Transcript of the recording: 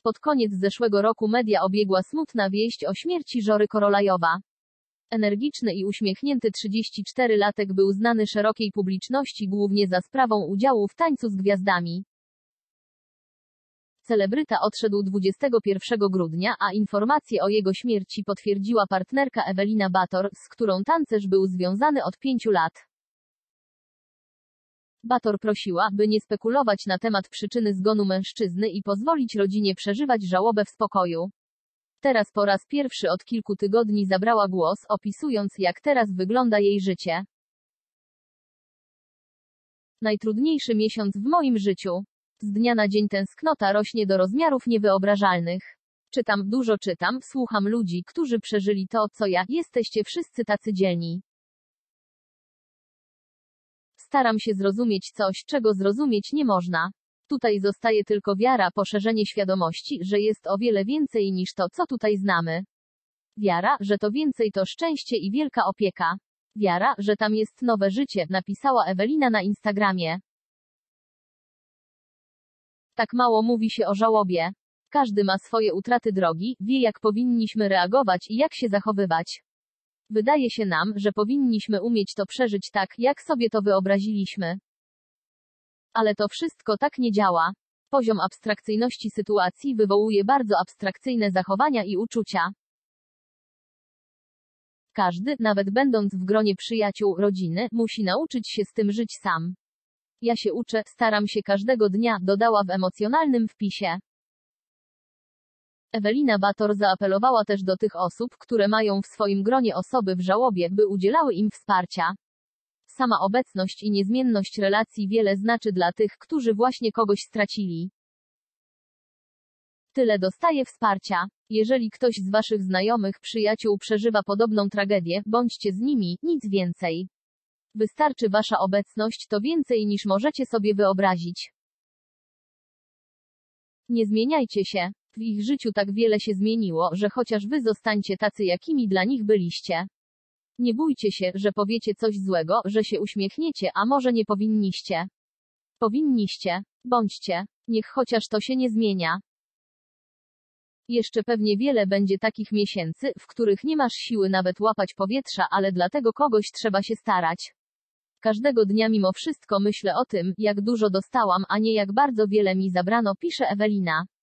Pod koniec zeszłego roku media obiegła smutna wieść o śmierci Żory Korolajowa. Energiczny i uśmiechnięty 34-latek był znany szerokiej publiczności głównie za sprawą udziału w Tańcu z Gwiazdami. Celebryta odszedł 21 grudnia, a informację o jego śmierci potwierdziła partnerka Ewelina Bator, z którą tancerz był związany od 5 lat. Bator prosiła, by nie spekulować na temat przyczyny zgonu mężczyzny i pozwolić rodzinie przeżywać żałobę w spokoju. Teraz po raz pierwszy od kilku tygodni zabrała głos, opisując, jak teraz wygląda jej życie. Najtrudniejszy miesiąc w moim życiu. Z dnia na dzień tęsknota rośnie do rozmiarów niewyobrażalnych. Czytam, dużo czytam, słucham ludzi, którzy przeżyli to, co ja, jesteście wszyscy tacy dzielni. Staram się zrozumieć coś, czego zrozumieć nie można. Tutaj zostaje tylko wiara, poszerzenie świadomości, że jest o wiele więcej niż to, co tutaj znamy. Wiara, że to więcej to szczęście i wielka opieka. Wiara, że tam jest nowe życie, napisała Ewelina na Instagramie. Tak mało mówi się o żałobie. Każdy ma swoje utraty drogi, wie jak powinniśmy reagować i jak się zachowywać. Wydaje się nam, że powinniśmy umieć to przeżyć tak, jak sobie to wyobraziliśmy. Ale to wszystko tak nie działa. Poziom abstrakcyjności sytuacji wywołuje bardzo abstrakcyjne zachowania i uczucia. Każdy, nawet będąc w gronie przyjaciół, rodziny, musi nauczyć się z tym żyć sam. Ja się uczę, staram się każdego dnia, dodała w emocjonalnym wpisie. Ewelina Bator zaapelowała też do tych osób, które mają w swoim gronie osoby w żałobie, by udzielały im wsparcia. Sama obecność i niezmienność relacji wiele znaczy dla tych, którzy właśnie kogoś stracili. Tyle dostaje wsparcia. Jeżeli ktoś z waszych znajomych, przyjaciół przeżywa podobną tragedię, bądźcie z nimi, nic więcej. Wystarczy wasza obecność, to więcej niż możecie sobie wyobrazić. Nie zmieniajcie się. W ich życiu tak wiele się zmieniło, że chociaż wy zostańcie tacy, jakimi dla nich byliście. Nie bójcie się, że powiecie coś złego, że się uśmiechniecie, a może nie powinniście. Powinniście. Bądźcie. Niech chociaż to się nie zmienia. Jeszcze pewnie wiele będzie takich miesięcy, w których nie masz siły nawet łapać powietrza, ale dla tego kogoś trzeba się starać. Każdego dnia mimo wszystko myślę o tym, jak dużo dostałam, a nie jak bardzo wiele mi zabrano, pisze Ewelina.